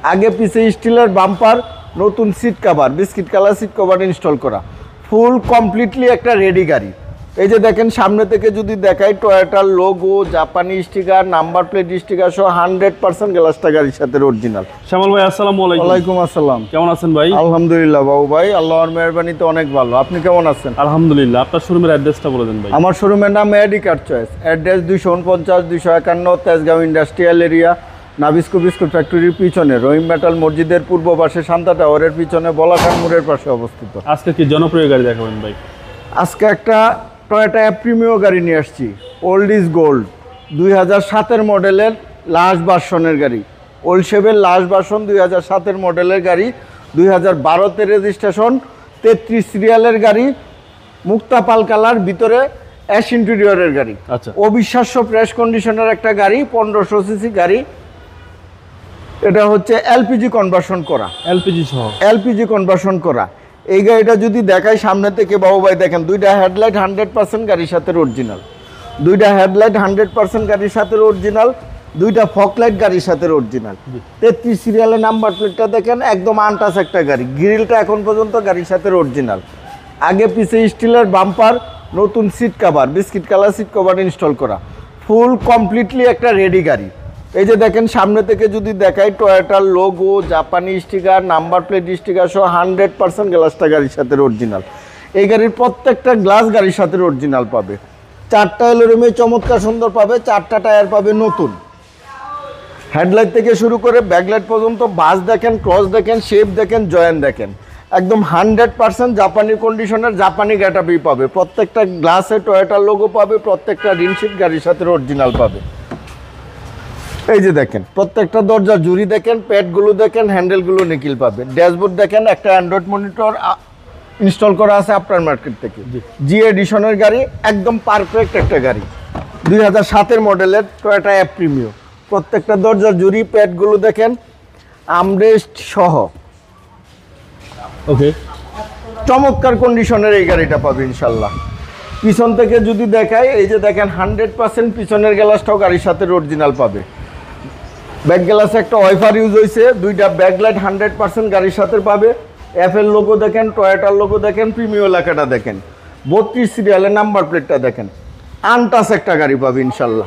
আগে পিছে স্টিলের বাম্পার, নতুন seat cover, biscuit colour seat cover install করা, ফুল কমপ্লিটলি একটা রেডি গাড়ি। এই যে দেখেন সামনে থেকে যদি দেখাই, টয়োটার লোগো, জাপানি স্টিকার, নাম্বার প্লেট স্টিকার সহ 100% গ্লাসটা গাড়ির সাথে অরিজিনাল। শ্যামল ভাই আসসালামু আলাইকুম। ওয়ালাইকুম আসসালাম। কেমন আছেন ভাই? আলহামদুলিল্লাহ বাবু ভাই, আল্লাহর মেহরবানিতে অনেক ভালো। আপনি কেমন আছেন? আলহামদুলিল্লাহ। আপনার শোরুমের অ্যাড্রেসটা বলে দেন ভাই। আমার শোরুমের নাম Mehedi car choice, address 249-251 Tejgaon industrial area, Nabisco biscuit ফ্যাক্টরির পিছনে, রহিম মেটাল মসজিদের পূর্ব পাশে, শান্তা টাওয়ারের পিছনে, বলাকার মোড়ের পাশে অবস্থিত। আজকে কি জনপ্রিয় গাড়ি দেখাবেন ভাই? আজকে একটা টয়োটা প্রিমিও গাড়ি নিয়ে আসছি, ওল্ড ইজ গোল্ড, 2007-এর মডেলের লাস্ট ভার্সনের গাড়ি। ওল্ড শেপের লাস্ট ভার্সন, 2007-এর মডেলের গাড়ি, 2012-তে রেজিস্ট্রেশন, 33 সিরিয়ালের গাড়ি, মুক্তা পাল কালার, ভিতরে অ্যাশ ইন্টেরিয়রের গাড়ি। আচ্ছা, অবিশ্বাস্য ফ্রেশ কন্ডিশনের একটা গাড়ি, 1500 সিসি গাড়ি। এটা হচ্ছে এলপিজি কনভার্সন করা, এলপিজি কনভার্সন করা। এই গাড়িটা যদি দেখাই সামনে থেকে বাবু ভাই, দেখেন দুইটা হেডলাইট 100% গাড়ির সাথে অরিজিনাল, দুইটা হেডলাইট 100% গাড়ির সাথে অরিজিনাল, দুইটা ফকলাইট গাড়ির সাথে অরিজিনাল। 33 সিরিয়ালের নাম্বার প্লেটটা দেখেন, একদম আনটাচ একটা গাড়ি। গ্রিলটা এখন পর্যন্ত গাড়ির সাথে অরিজিনাল। আগে পিছে স্টিলের বাম্পার, নতুন seat cover, biscuit colour seat cover install করা, ফুল কমপ্লিটলি একটা রেডি গাড়ি। এই যে দেখেন সামনে থেকে যদি দেখাই, টয়োটার লোগো, জাপানি স্টিকার, নাম্বার প্লেট স্টিকার সহ 100% গ্লাসটা গাড়ির সাথে অরিজিনাল। এই গাড়ির প্রত্যেকটা গ্লাস গাড়ির সাথে অরিজিনাল পাবে। 4টা এলোরিমে চমৎকার সুন্দর পাবে, 4টা টায়ার পাবে নতুন। হেডলাইট থেকে শুরু করে ব্যাকলাইট পর্যন্ত বাস দেখেন, ক্রস দেখেন, শেপ দেখেন, জয়েন দেখেন, একদম 100% জাপানি কন্ডিশনের, জাপানি গেটআপই পাবে। প্রত্যেকটা গ্লাসে টয়োটার লোগো পাবে, প্রত্যেকটা রিনশিট গাড়ির সাথে অরিজিনাল পাবে। এই যে দেখেন প্রত্যেকটা দরজার জুড়ি দেখেন, প্যাডগুলো দেখেন, হ্যান্ডেলগুলো নিকিল পাবে। ড্যাশবোর্ড দেখেন, একটা অ্যান্ড্রয়েড মনিটর ইনস্টল করা আছে আপনার মার্কেট থেকে। জি এডিশনের গাড়ি, একদম পারফেক্ট একটা গাড়ি, 2007-এর মডেলের টয়োটা প্রিমিও। প্রত্যেকটা দরজার জুড়ি, প্যাডগুলো দেখেন, আমরেস্ট সহ ওকে, চমৎকার কন্ডিশনের এই গাড়িটা পাবে ইনশাল্লাহ। পিছন থেকে যদি দেখায়, এই যে দেখেন 100% পিছনের গ্লাসটাও গাড়ির সাথে অরিজিনাল পাবে। ব্যাক গ্লাসে একটা ওয়াইফার ইউজ হয়েছে, দুইটা ব্যাকলাইট 100% গাড়ির সাথে পাবে। এফএল লোগো দেখেন, টয়োটার লোগো দেখেন, প্রিমিও লেখাটা দেখেন, 32 সিরিয়ালের নাম্বার প্লেটটা দেখেন, আনটাচ একটা গাড়ি পাবে ইনশাল্লাহ।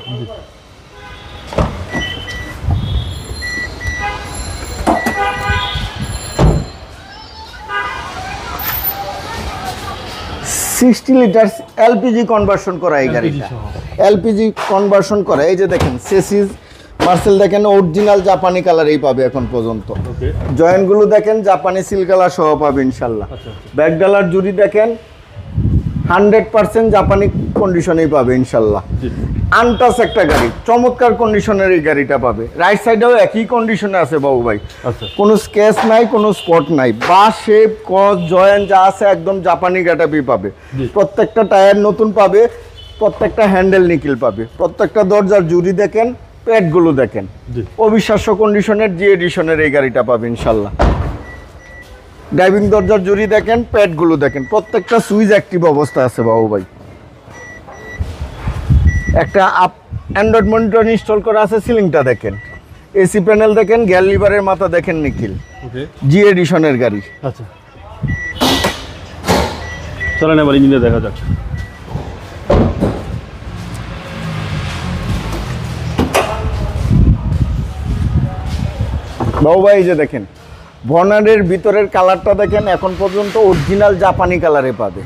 $60 লিটার এলপিজি কনভার্সন করা এই গাড়িটা, এলপিজি কনভার্সন করা। এই যে দেখেন সেসিস মার্সেল দেখেন, অরিজিনাল জাপানি কালারেই পাবে এখন পর্যন্ত। জয়েন্টগুলো দেখেন, জাপানি সিল কালার সহ পাবে ইনশাল্লাহ। ব্যাক ডালার জুড়ি দেখেন, 100% জাপানি কন্ডিশনেই পাবে ইনশাল্লাহ। আনটাচ একটা গাড়ি, চমৎকার কন্ডিশনের এই গাড়িটা পাবে। রাইট সাইডেও একই কন্ডিশনে আছে বাবু ভাই, কোনো স্কেচ নাই, কোনো স্পট নাই। বাস, শেপ, ক্রস, জয়েন্ট যা আছে একদম জাপানি গেটআপই পাবে। প্রত্যেকটা টায়ার নতুন পাবে, প্রত্যেকটা হ্যান্ডেল নিকিল পাবে। প্রত্যেকটা দরজার জুড়ি দেখেন, প্যাডগুলো দেখেন, অবিশ্বাস্য কন্ডিশনের জি এডিশনের এই গাড়িটা পাবে ইনশাল্লাহ। ড্রাইভিং দরজার জুড়ি দেখেন, প্যাডগুলো দেখেন, প্রত্যেকটা সুইচ অ্যাক্টিভ অবস্থা আছে বাবু ভাই। একটা অ্যান্ড্রয়েড মনিটর ইনস্টল করা আছে, সিলিংটা দেখেন, এসি প্যানেল দেখেন, গ্যাল লিভারের মাথা দেখেন নিখিল, জি এডিশনের গাড়ি। আচ্ছা, চলেন এবার ইঞ্জিনে দেখা যাক। বাবু ভাই যে দেখেন বর্নারের ভিতরের কালারটা দেখেন, এখন পর্যন্ত অরিজিনাল জাপানি কালারে পাবে।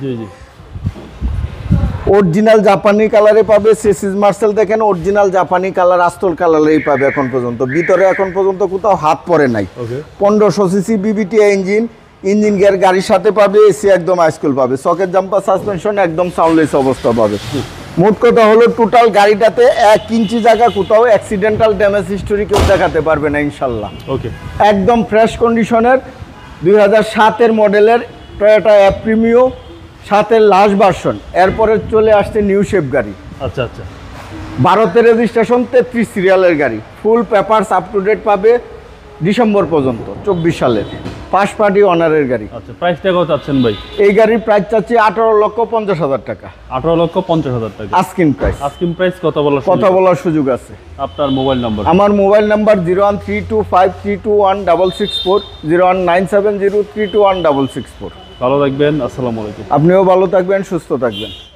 অরিজিনাল জাপানি কালারে পাবে। সেসিস মার্সেল দেখেন, অরিজিনাল জাপানি কালার, আস্তর কালারেই পাবে এখন পর্যন্ত। ভিতরে এখন পর্যন্ত কোথাও হাত পড়ে নাই। 1500 সিসি বিবিটি ইঞ্জিন গিয়ার গাড়ির সাথে পাবে। এসি একদম হাইস্কুল পাবে। সকেট জাম্পার সাসপেনশন একদম সাউন্ডলেস অবস্থা পাবে। মোট কথা হলো টোটাল গাড়িটাতে 1 ইঞ্চি জায়গা কোথাও অ্যাক্সিডেন্টাল ড্যামেজ হিস্টোরি কেউ দেখাতে পারবে না ইনশাল্লাহ। ওকে, একদম ফ্রেশ কন্ডিশনের 2007-এর মডেলের টয়োটা প্রিমিও, 7-এর লাস্ট ভার্সন। এরপরে চলে আসছে নিউ শেপ গাড়ি। আচ্ছা আচ্ছা, 12তে রেজিস্ট্রেশন, 33 সিরিয়ালের গাড়ি। Full papers up to date পাবে ডিসেম্বর পর্যন্ত 24 সালের। ফার্স্ট পার্টি অনারের গাড়ি। আচ্ছা, প্রাইসটা কত চাচ্ছেন ভাই? এই গাড়ির প্রাইস চাচ্ছি 18,50,000 টাকা। 18,50,000 টাকা আস্কিং প্রাইস। আস্কিং প্রাইস কথা বলার সুযোগ আছে। আপনার মোবাইল নাম্বার? আমার মোবাইল নাম্বার 0132532164, 0197032164। ভালো থাকবেন, আসসালামু আলাইকুম। আপনিও ভালো থাকবেন, সুস্থ থাকবেন।